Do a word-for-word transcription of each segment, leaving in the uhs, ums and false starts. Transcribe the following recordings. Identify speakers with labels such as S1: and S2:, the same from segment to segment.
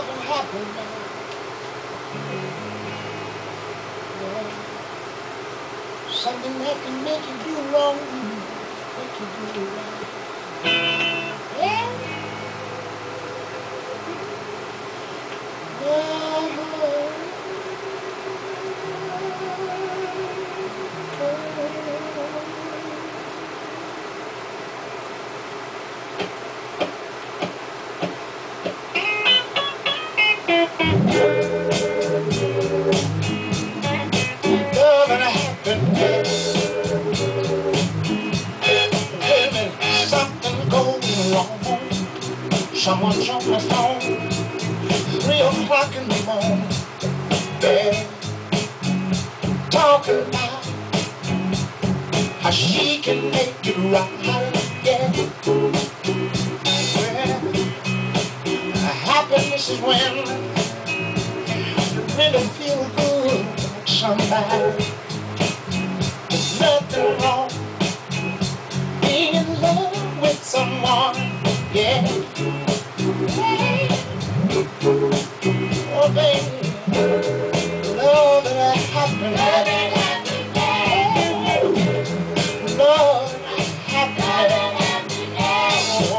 S1: love and happiness. Yeah. Something that can make you do wrong, make you do right. Yeah. Love and happiness. When something goes wrong, someone's on the phone, three o'clock in the morning, yeah, talking about how she can make it right, yeah. Well, happiness is when you really feel good with somebody. There's nothing wrong being in love with someone, yeah. Oh baby, love and happiness. Love and happiness. Oh.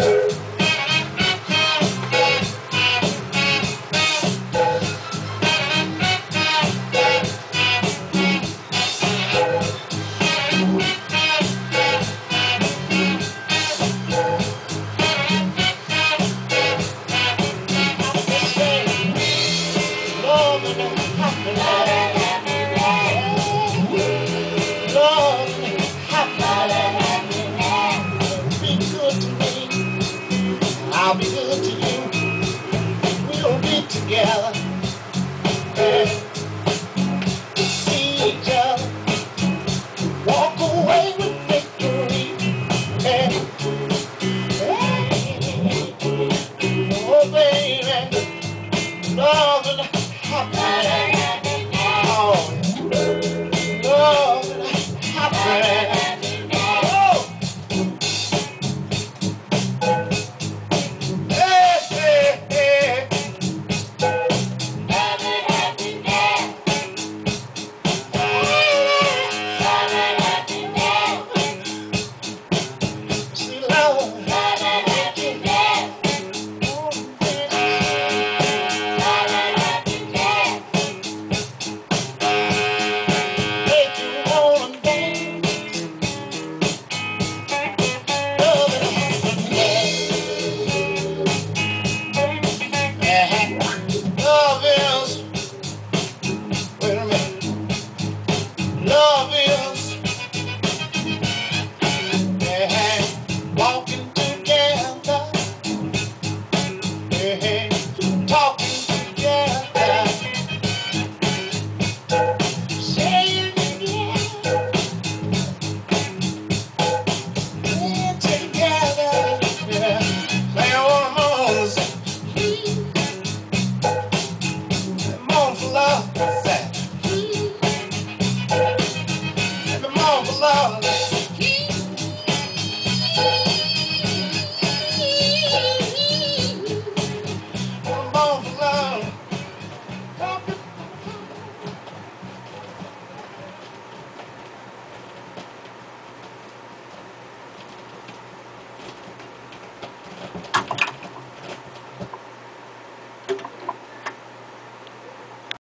S1: Love and happiness. Be good to me, I'll be good to you.